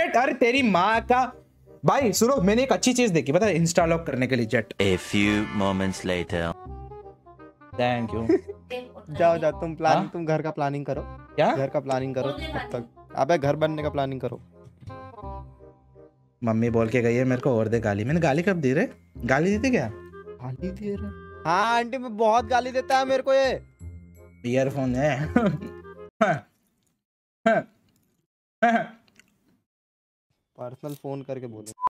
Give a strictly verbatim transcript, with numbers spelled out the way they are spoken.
Jet, अरे तेरी माँ का भाई सुनो, मैंने एक अच्छी चीज देखी पता है इंस्टा लॉक करने के लिए, जेट। A few moments later. Thank you. जाओ जाओ तुम प्लानिंग, हाँ? तुम घर का प्लानिंग करो, क्या घर का प्लानिंग करो तब तक। अबे घर बनने का प्लानिंग करो। मम्मी बोल के गई है मेरे को और दे गाली। मैंने गाली कब दी रे? गाली दी थी क्या? गाली दे रहे? हाँ आंटी मैं बहुत गाली देता है मेरे को ये। ईयरफोन है। पर्सनल फोन करके बोलो।